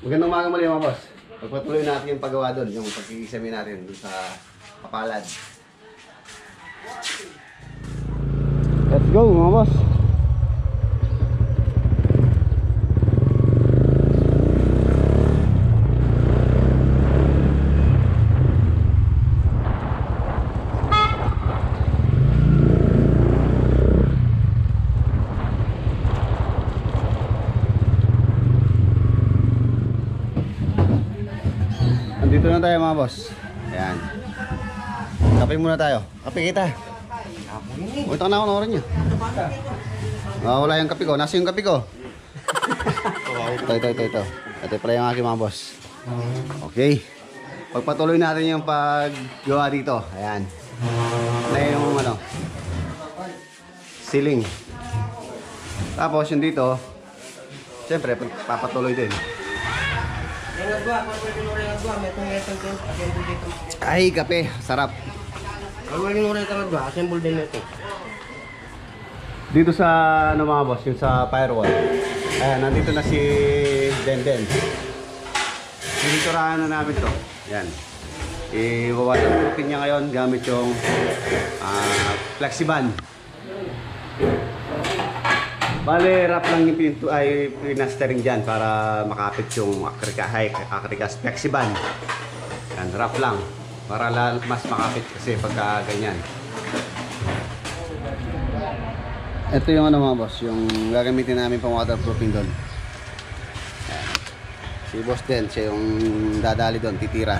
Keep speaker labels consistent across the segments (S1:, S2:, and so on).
S1: Magandang umaga muli mga boss. Pagpatuloy natin yung paggawa doon, yung pag-iisamin natin doon sa kapalad. Let's go mga boss. Dito na tayo mga boss. Ayan. Kape muna tayo. Kape kita. Ito na ako na oras nyo. Wala yung kape ko. Nasa yung kape ko? Ito. Ito pala yung aking mga boss. Okay. Pagpatuloy natin yung paggawa dito. Ayan. Na yung ano, ceiling. Tapos yung dito, siyempre papatuloy din. Ay, kape. Sarap. Dito sa ano mga boss, yung sa firewall. Ayan, nandito na si Denden. Siniturahan na namin to. Ayan. I-waterproofing niya ngayon gamit yung Flexiband. Bale, wrap lang yung pinto ay pinastering dyan para makapit yung acrylic Flexiband. Yan, wrap lang para mas makapit kasi pagka ganyan. Ito yung ano mga boss, yung gagamitin namin pang waterproofing doon. Si boss din, siya yung dadali doon, titira.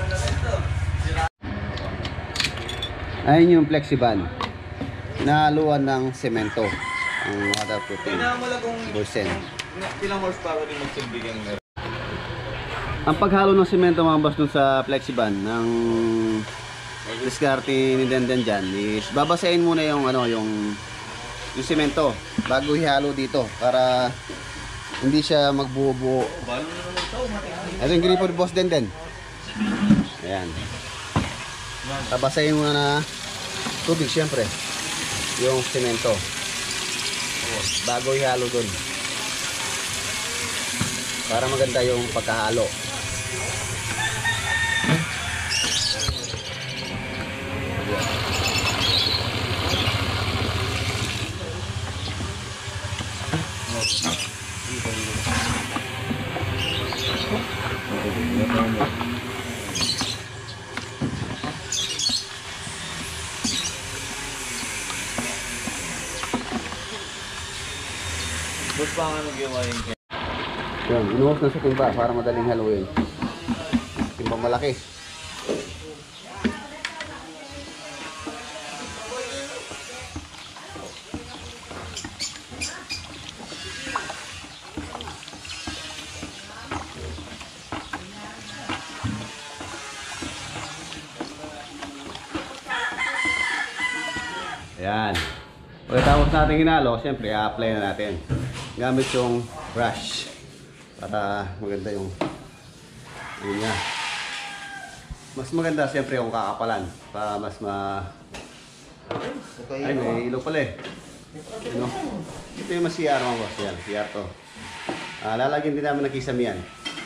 S1: Ayun yung Flexiband. Nahaluan ng semento ang waterproofing boysen.
S2: Ilang horsepower din magsilbigyan meron?
S1: Ang paghalo ng semento mga boss dun sa Flexiband ng diskarte ni Denden dyan is babasahin muna yung ano yung semento bago ihalo dito para hindi siya magbuo-buo. Ito yung gripo ni boss Denden. Ayan. Babasahin muna na tubig syempre yung semento bago ihalo dun para maganda yung pagkahalo.
S2: Boss, baka ano ginawa yung
S1: Yan, inuhos na sa timba para madaling haluin. Timba malaki. Ayan. Pagkatapos natin hinalo, siyempre i-apply na natin gamit yung brush para maganda yung niya. Mas maganda siyempre yung kakapalan para mas ay, may ilaw pala eh. You know? Ito yung mas CR mga boss. Yan, CR to. Lalagyan din namin ng kisame yan.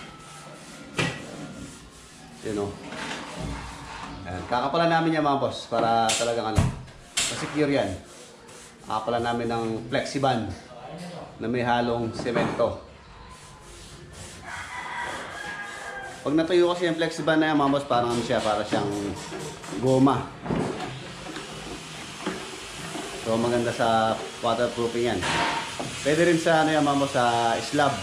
S1: You know? Ayan. Kakapalan namin yan mga boss para talagang ano, secure yan. Kakapalan namin ng Flexiband na may halong semento. Pag natuyo kasi yung Flexiband na yan mga boss, parang ano siya, para siyang goma. So maganda sa waterproofing yan. Pwede rin sa ano yan mga boss, sa slab.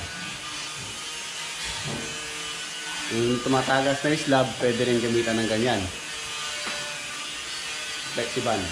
S1: Yung tumatagas na slab, pwede rin gamitan ng ganyan. Flexiband.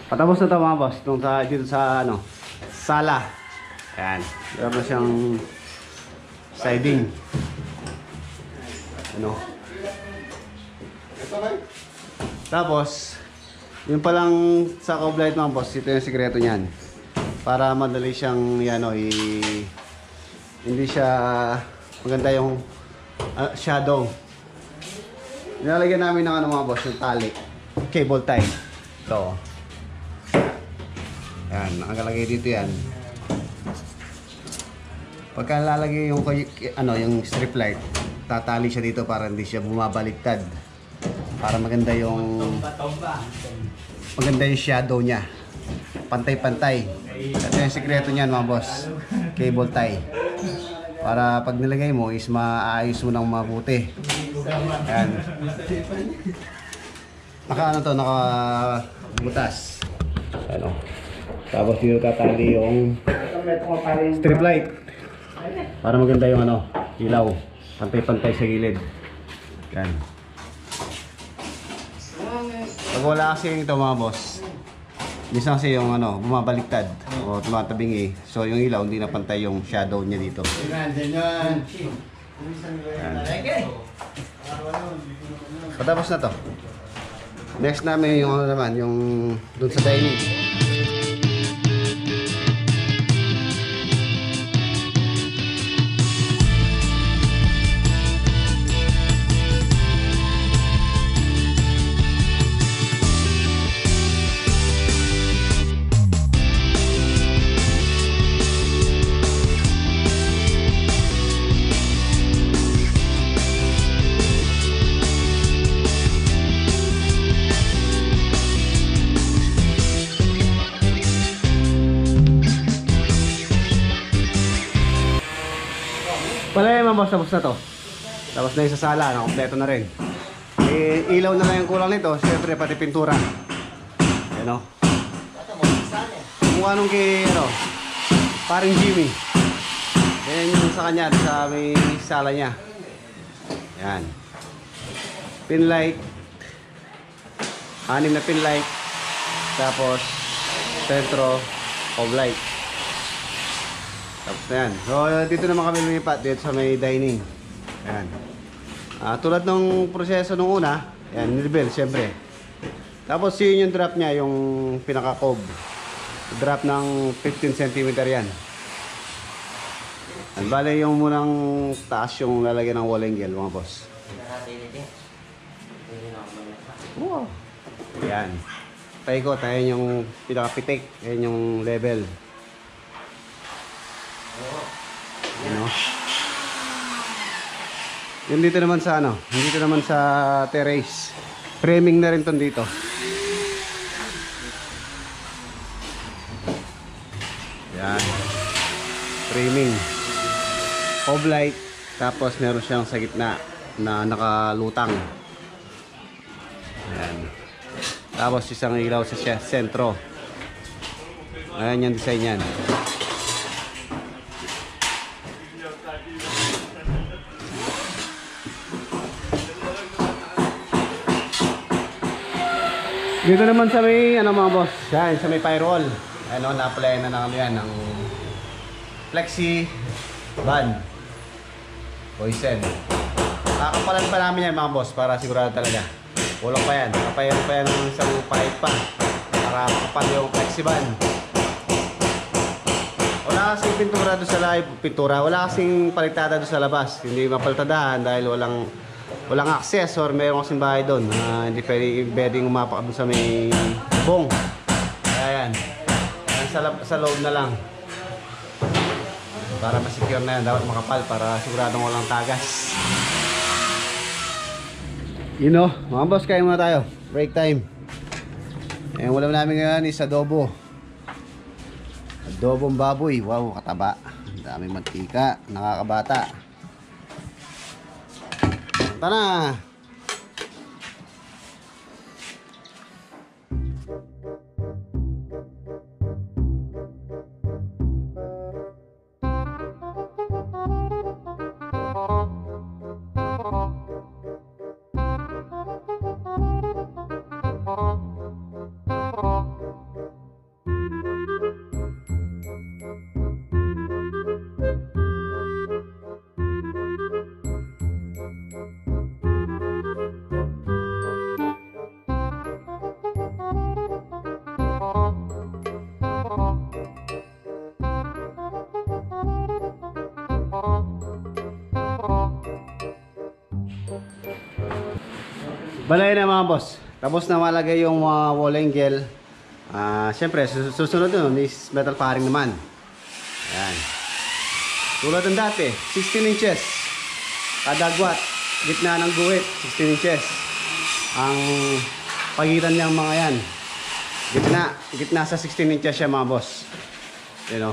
S1: Patapos na to mga boss. Itong dito sa ano, sala. Ayan. Meron na siyang siding. Ano. Tapos, yung palang sa cove light mga boss, ito yung sikreto niyan. Para madali siyang hindi siya maganda yung shadow. Nilalagyan namin ng ano mga boss, yung tali. Cable tie. Ito. Yan, nakalagay dito yan. Pagka lalagay yung strip light, tatali siya dito para hindi siya bumabaliktad. Para maganda yung shadow niya. Pantay-pantay. Ito yung sikreto niyan mga boss. Cable tie. Para pag nilagay mo is maayos mo ng mabuti. Ayan. Naka butas. Ano. Tapos dito tatali yung strip light. Para maganda yung ilaw. Pantay-pantay sa gilid. Yan. Pag wala kasi ito mga boss, minsan kasi yung bumabaliktad o tumatabingi. So yung ilaw hindi na pantay yung shadow niya dito. Yan. Patapos na to. Next namin yung yung dun sa dining. Wala yung mga boss, tapos na to. Tapos na yung sa sala, kompleto na rin. Ilaw na lang yung kulang nito, siyempre pati pintura. Ayan o. Mukha nung paring Jimmy. Ayan yung sa kanya, sa may sala niya. Ayan. Pin light. 6 na pin light. Tapos, sentro, cove light. Tapos na yan. So, dito naman kami lumipat dito sa may dining. Ayan. Tulad ng proseso nung una, ayan, nilibel, siyempre. Tapos yun yung drop niya, yung pinaka-cob. Drop ng 15 cm yan. Bale yung munang taas yung lalagyan ng wall angle, mga boss. Wow. Ayan. Paikot, ayan yung pinaka-pitik. Ayan yung level. Yung dito naman sa dito naman sa terrace. Framing na rin ton dito. Yan. Framing. Cove light. Tapos meron siyang sa gitna na nakalutang. Yan. Tapos isang ilaw sa sentro. Ayan yung design yan. Dito naman sa may mga boss, yan, sa may firewall. Na-apply na namin yan ng flexi band. Poison. Kakapalan pa namin yan mga boss para sigurado talaga. Kulang pa yan. Kapayan pa yan ng isang pipe pa para makapal yung flexi band. Wala kasing pintura doon sa live. Wala kasing palitada doon sa labas. Hindi mapalitadahan dahil walang access or meron kasing bahay doon. Hindi pwedeng umapak doon sa may bong. Kaya yan. Sa loob na lang. Para masecure na yan. Dapat makapal para siguradong walang tagas. Mga boss, kain muna tayo. Break time. Ang ulam namin ngayon is adobo. Adobong baboy. Wow, kataba. Ang daming mantika. Nakakabata. Tara! Balay na mga boss. Tapos na malagay yung mga wall angle. Siyempre, susunod nun is metal paring naman. Ayan. Tulad ng dati, 16 inches. Kada agwat, gitna ng guhit, 16 inches. Ang pagitan niyang mga yan. Gitna sa 16 inches siya mga boss. You know.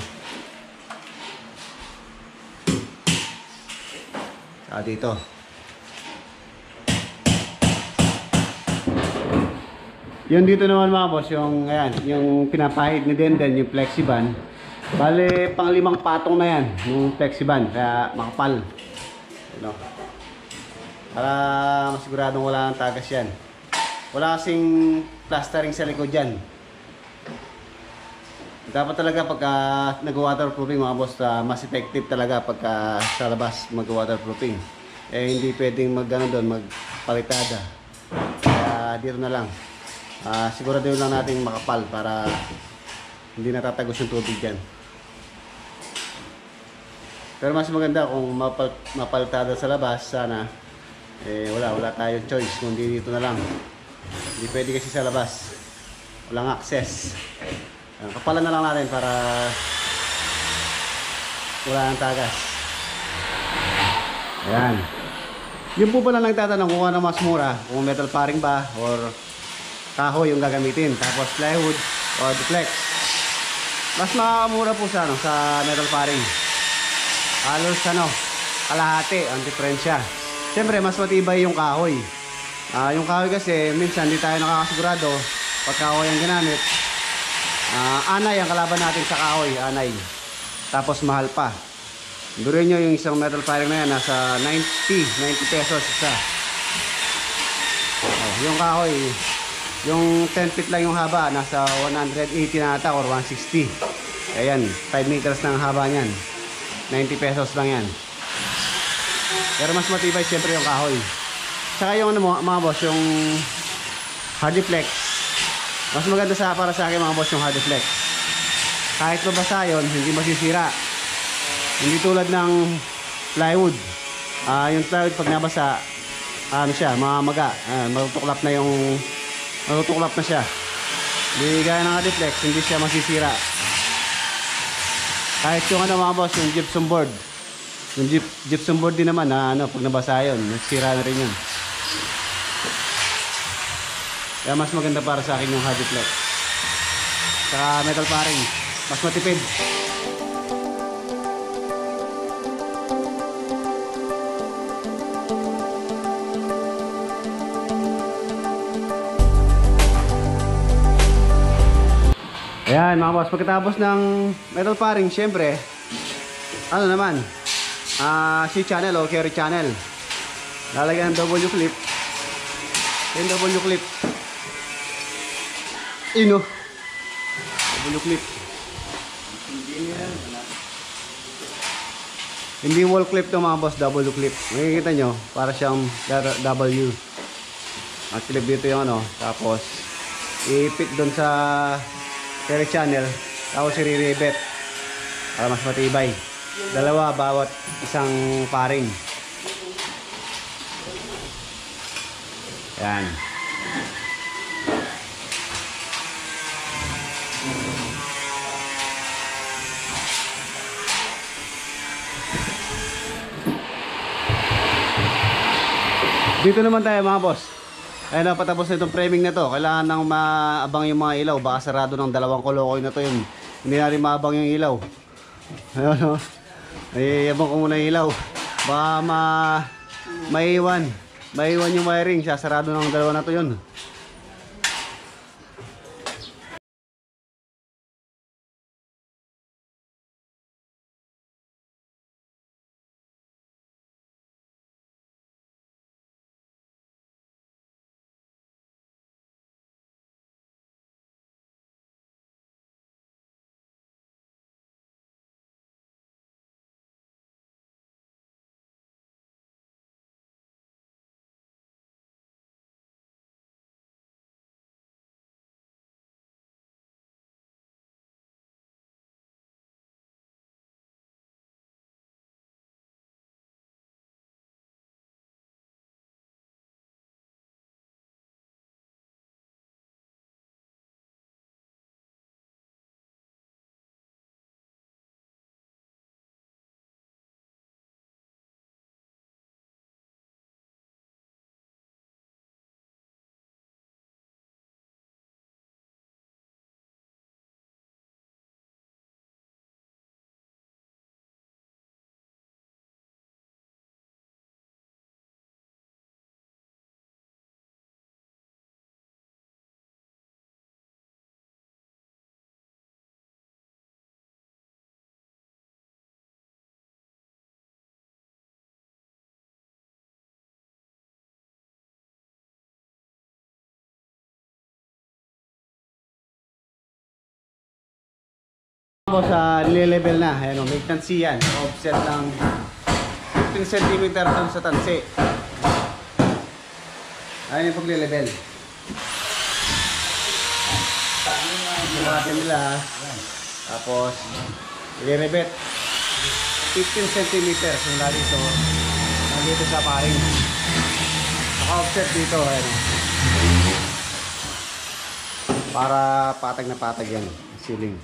S1: Dito. Yun dito naman mga boss, yung ayan, yung pinapahid ni Denden, yung flexiband. Bale, pang 5 patong na yan, yung flexiband, kaya makapal. You know. Para masiguradong wala nang tagas yan. Wala kasing plastering sa likod dyan. Dapat talaga pagka nag-waterproofing mga boss, mas effective talaga pagka sa labas mag-waterproofing. Hindi pwedeng doon, magpalitada. Kaya dito na lang. Siguraduhin lang natin makapal para hindi natatagos yung tubig dyan. Pero mas maganda kung mapalitada sa labas, sana wala tayong choice kundi dito na lang. Hindi pwede kasi sa labas, walang access. Kapalan na lang natin para wala nang tagas. Ayan. Yung po pala nagtatanong kung ano mas mura, kung metal paring ba or kahoy yung gagamitin, tapos plywood or duplex. Mas makamura po sa metal paring. Halos kalahati ang diferensya. Siyempre mas matibay yung kahoy. Yung kahoy kasi minsan hindi tayo nakakasigurado pag kahoy ang ginamit. Anay ang kalaban natin sa kahoy, anay. Tapos mahal pa. Durin nyo yung isang metal paring na yan, nasa 90 pesos isa. Yung kahoy, yung 10 feet lang yung haba, nasa 180 na ata or 160. Ayan, 5 meters na ang haba niyan. 90 pesos lang yan. Pero mas matibay siyempre yung kahoy. Saka yung mga boss, yung Hardiflex. Mas maganda para sa akin mga boss yung Hardiflex. Kahit mabasa yun, hindi masisira. Hindi tulad ng plywood. Yung plywood pag nabasa, mamaga. Matutuklap na siya. Hindi gaya ng Hardiflex, hindi siya masisira. Kahit yung mga boss, yung gypsum board. Yung gypsum board din naman pag nabasa yun, nasira na rin yun. Kaya mas maganda para sa akin yung Hardiflex. Saka metal paring, mas matipid. Ayan mga boss, pagkatapos ng metal paring, syempre C-channel o carry channel. Lalagyan ng W clip. Yung W clip W clip. Hindi wall clip to mga boss, W clip. Makikita nyo, para siyang W. Ang clip dito yung tapos ipit doon sa carry channel, tapos i-rivet para mas matibay. Dalawa bawat isang paring. Yan. Dito naman tayo mga boss. Ayun na, patapos na itong framing na to. Kailangan nang maabang yung mga ilaw. Baka sarado ng 2 kolokoy na to yun. Hindi natin maabang yung ilaw. Ayun abang ko muna yung ilaw. Baka maiwan yung wiring. Sarado ng 2 na to yun. boss, nile-level na. Ayan o, may tansi yan. Offset lang 15 cm dun sa tansi. Ayan yung pagle-level. Sumatin nila. Tapos, i-rebet. 15 cm yung lagi ito. Nandito sa paring. Naka-offset dito. Ayan o. Para patag na patag yan. Ceiling.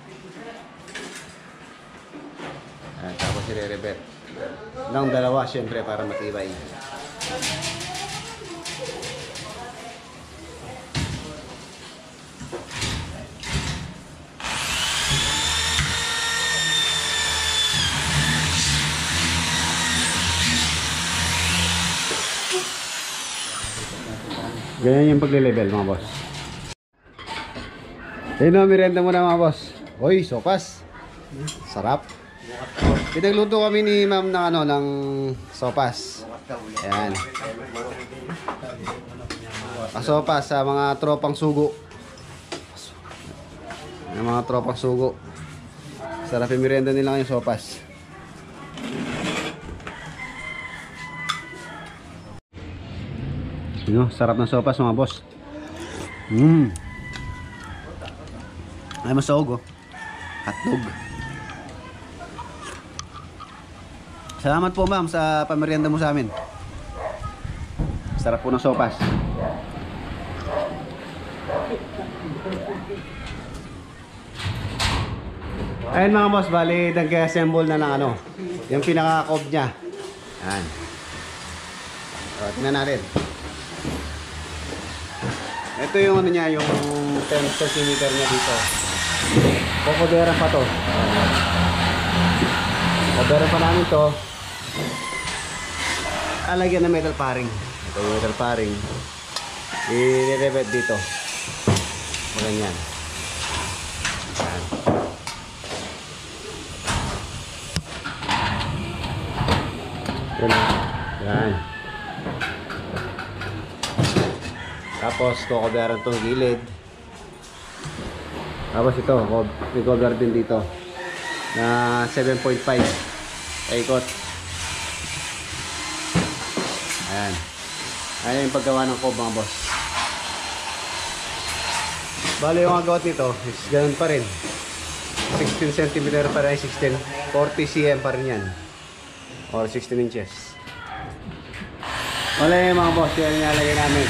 S1: Ayan, tapos i-rebet. Ng dalawa syempre para matibay. Ganyan yung pagle-level mga boss. Ayun o, merienda muna mga boss. Uy, sopas. Sarap. Pinagluto kami ni ma'am ng ano, ng sopas. Ayan. Sopas sa mga tropang sugo. Yung mga tropang sugo. Sarap yung merienda nila yung sopas. Yun, sarap ng sopas mga boss. Ay, masahog oh. Hotdog. Salamat po ma'am sa pamerienda mo sa amin. Sarap po ng sopas. Ayun mga boss, bali nag-assemble na ng ano, yung pinaka-cob niya. Ayan. O, tingnan natin. Ito yung ano niya, yung 10 cm niya dito. Kukuberan pa to. Kukuberan pa namin to. Alagyan na metal paring. Ito yung metal paring. I-rebet dito. Ganyan. Yan. Yan. Tapos kukuberan tong gilid. Tapos ito, may cover din dito na 7.5 ikot. Ayan. Ayan yung paggawa ng cob mga boss. Bali yung agawat nito is ganun pa rin. 16 cm pa rin, 40 cm pa rin yan. Or 16 inches. Bali mga boss, yan yung nalagay namin.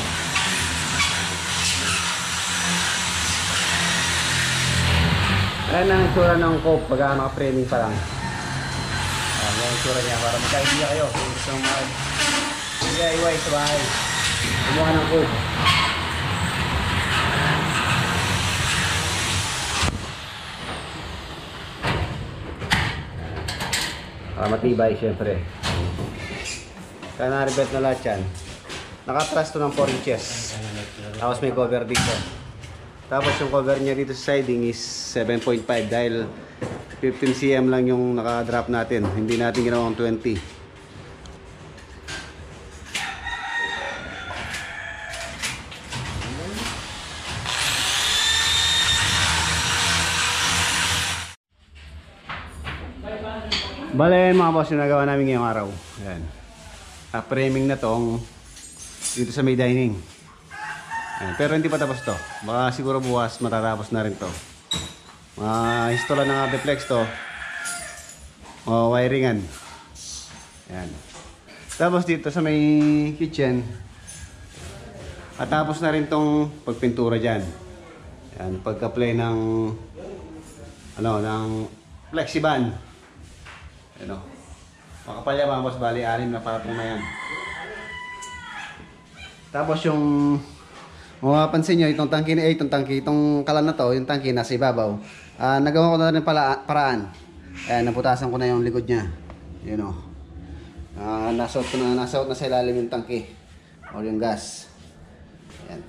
S1: Ayan ang itsura ng cob pag naka-framing pa lang. Ayan yung itsura niya para magka-idea kayo kung gusto nyo DIY sa bahay. Kumuha ng cob. Para matibay syempre. Kaya na-rebet na lahat yan. Naka-truss to ng 4 inches. Tapos may cover dito. Tapos yung cover niya dito sa siding is 7.5 dahil 15 cm lang yung naka-drop natin. Hindi natin ginawang 20. Bale mga boss, yung nagawa namin ngayong araw. Ayan. Framing na tong dito sa may dining. Ayan. Pero hindi pa tapos to. Baka siguro bukas matatapos na rin to. Install ng Abiflex to. Wiringan. Ayan. Tapos dito sa may kitchen, tapos na rin tong pagpintura dyan. Ayan. Pagka-play ng ano, ng Flexiban. Ayan o. Makapal yan mga boss, bali 6 na patong na yan. Tapos yung mapapansin nyo, itong tangke itong kalan na to, yung tangke nasa ibabaw. Nagawa ko na rin paraan. Ayan, naputasan ko na yung likod niya. Yun o. Nasaot na sa ilalim yung tangke. O yung gas. Ayan.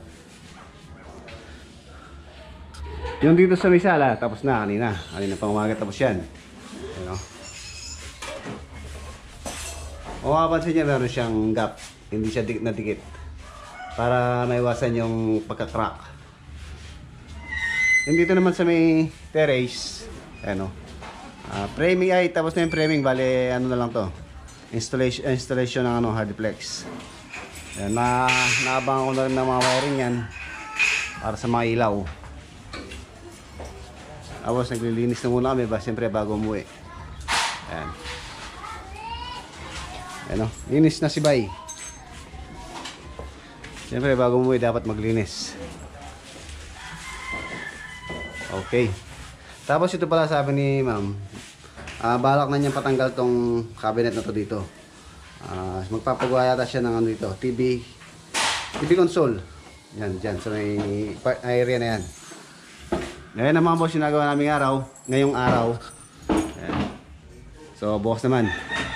S1: Yung dito sa may sala, tapos na kanina. Kanina pang umaga tapos yan. Ayan o. Kung mapapansin nyo, meron siyang gap. Hindi siya dikit na dikit. Para maiwasan yung pagka-crack. Yung dito naman sa may terrace, Ayan o. Framing ay, tapos na yung framing. Bale, ano na lang to. Installation ng ano, hardplex. Ayan, naabangan ko na rin ng mga wiring yan. Para sa mga ilaw. Tapos naglilinis na muna kami siyempre bago umuwi. Ayan. Ayan o, linis na si Bay. Siyempre bago umuwi dapat maglinis. Okay. Tapos ito pala sabi ni ma'am, balak na niyang patanggal tong cabinet na to dito. Magpapagawa yata siya ng ano dito, TV console. Yan, dyan sa may area na yan. Ngayon naman boss, yung nagawa naming araw, ngayong araw. Ayan. So bukas naman.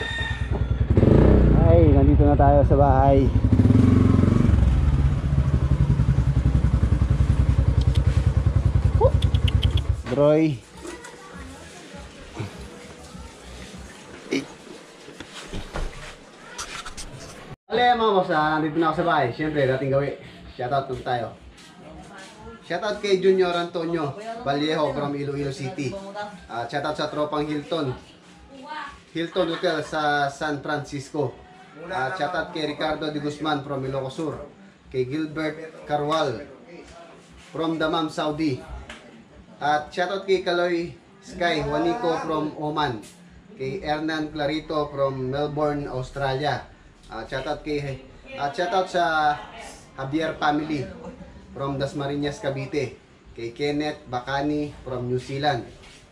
S1: Ay, nandito na tayo sa bahay. Droy. Alay mga boss, nandito na ako sa bahay. Siyempre, dating gawin. Shoutout po tayo. Shoutout kay Junior Antonio Vallejo from Iloilo City. Shoutout sa tropang Hilton Hotel sa San Francisco. Shoutout kay Ricardo de Guzman from Ilocos Sur. Kay Gilbert Carwal from Dammam, Saudi. At shoutout kay Kaloy Sky Juanico from Oman. Kay Hernan Clarito from Melbourne, Australia. Shoutout sa Javier family from Dasmariñas, Cavite. Kay Kenneth Bacani from New Zealand.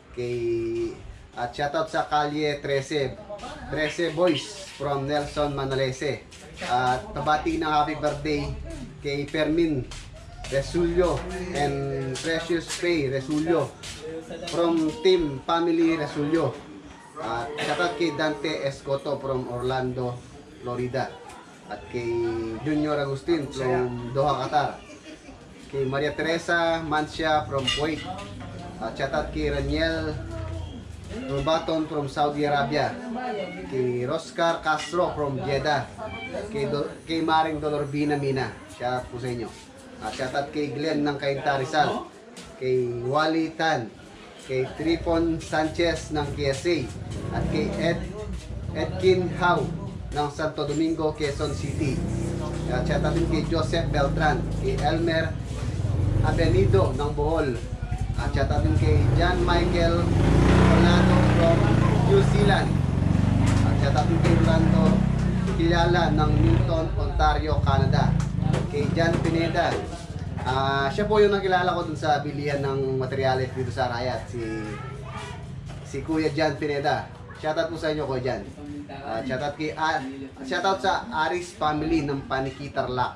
S1: At shoutout sa Kalye 13 Boys from Nelson Manalese. At tabati ng happy birthday kay Fermin Resulio and Precious Pay Resulio from Team Family Resulio. At shoutout kay Dante Escoto from Orlando, Florida. At kay Junior Agustin from Doha, Qatar. Kay Maria Teresa Mancia from Kuwait. At shoutout kay Raniel Rubaton from Saudi Arabia. Kay Roscar Castro from Jeddah. Kay Maring Dolorbina Mina. Shoutout po sa inyo. At shoutout kay Glenn ng Cainta Rizal. Kay Wally Tan. Kay Tripon Sanchez ng KSA. At kay Edkin Howe ng Santo Domingo, Quezon City. At shoutout din kay Joseph Beltran, kay Elmer Avenido ng Bohol. At shoutout din kay John Michael Orlando from New Zealand. At shoutout din kay Orlando kilala ng Newton, Ontario, Canada. Kay John Pineda. Siya po yung nakilala ko dun sa bilihan ng materyales dito sa Arayat, si Kuya John Pineda. Shoutout po sa inyo, Kuya John. Shoutout sa Aris family ng Panikitarlac.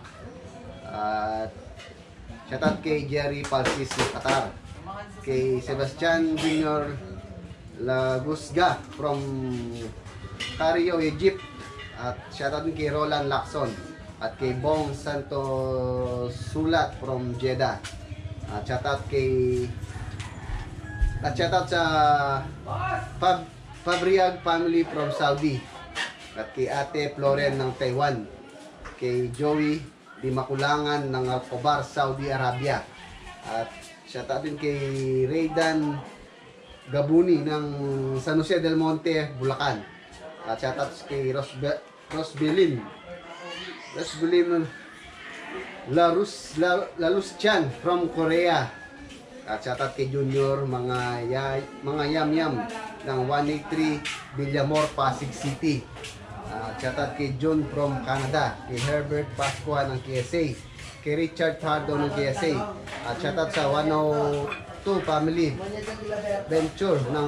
S1: Shoutout kay Jerry Palsis ng Qatar. Kay Sebastian Junior Lagusga from Cario, Egypt. At shoutout din kay Roland Lacson. At kay Bong Santo Sulat from Jeddah. Shoutout sa Fabriag family from Saudi. At kay Ate Floren ng Taiwan. Kay Joey Di Makulangan ng Alcobar, Saudi Arabia. At shoutout din kay Raydan Gabuni ng San Jose del Monte, Bulacan. At shoutout kay Rosbelin Lalus Chan from Korea. At shoutout kay Junior mga yam-yam ng 183 Villamor, Pasig City. Shoutout kay John from Canada. Kay Herbert Pascua ng KSA. Kay Richard Pardo ng KSA. At shoutout sa 102 Family Venture ng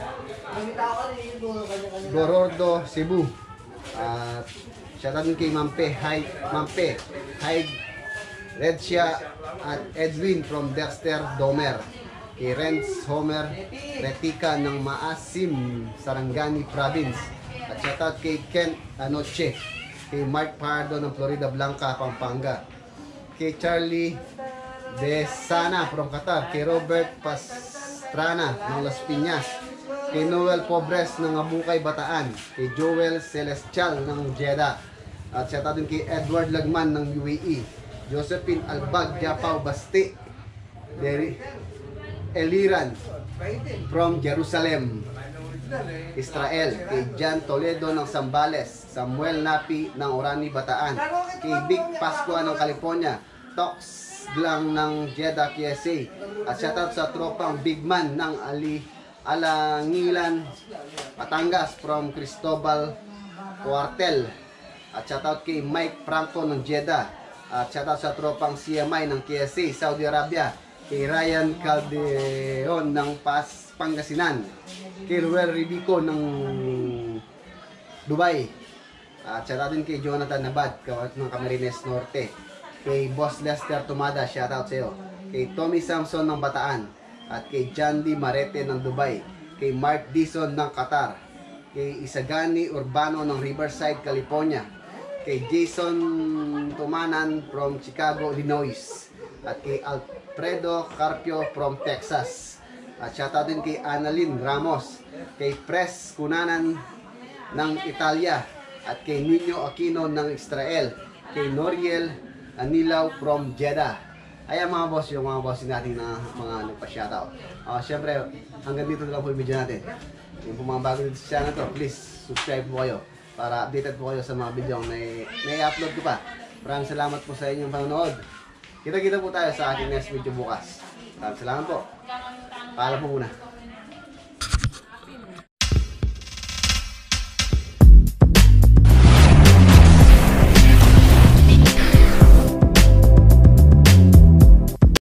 S1: Gorordo, Cebu. At shoutout din kay Mampe Haig Redsha at Edwin from Dexter Domer. Kay Renz Homer Retica ng Maasim, Sarangani Province. At shoutout kay Ken Anoche. Kay Mark Pardo ng Florida Blanca, Pampanga. Kay Charlie Besana from Qatar. Kay Robert Pastrana ng Las Piñas. Kay Noel Pobres ng Abukay, Bataan. Kay Joel Celestial ng Jeddah. At shoutout din kay Edward Lagman ng UAE. Josephine Albag, Japao, Basti. Eliran from Jerusalem, Israel. Kay Jan Toledo ng Zambales, Samuel Napi ng Orani, Bataan. Kay Big Pascua ng California, Tox Glang ng Jeddah, KSA. At shoutout sa tropang Big Man ng Alangilan, Batangas, from Cristobal Cuartel. At shoutout kay Mike Franco ng Jeddah. At shoutout sa tropang CMI ng KSA, Saudi Arabia. Kay Ryan Calderon ng Pangasinan. Kay Ruel Ribico ng Dubai. At shoutout din kay Jonathan Nabad ng Camarines Norte. Kay Boss Lester Tumada, shoutout sa iyo. Kay Tommy Samson ng Bataan. At kay John D. Marete ng Dubai. Kay Mark Dison ng Qatar. Kay Isagani Urbano ng Riverside, California. Kay Jason Tumanan from Chicago, Illinois. At kay Alfredo Carpio from Texas. At shoutout din kay Annalyn Ramos. Kay Pres Kunanan ng Italia. At kay Nino Aquino ng Israel. Kay Noriel Anilaw from Jeddah. Ayan mga boss, yung mga boss natin na mga nagpa-shoutout. Siyempre, hanggang dito na lang po yung video natin. Yung po mga bago dito sa channel to, please subscribe po kayo para updated po kayo sa mga video na i-upload ko pa. Maraming salamat po sa inyong panonood. Kita-kita po tayo sa aking next video bukas. Maraming salamat po. Paalam po muna.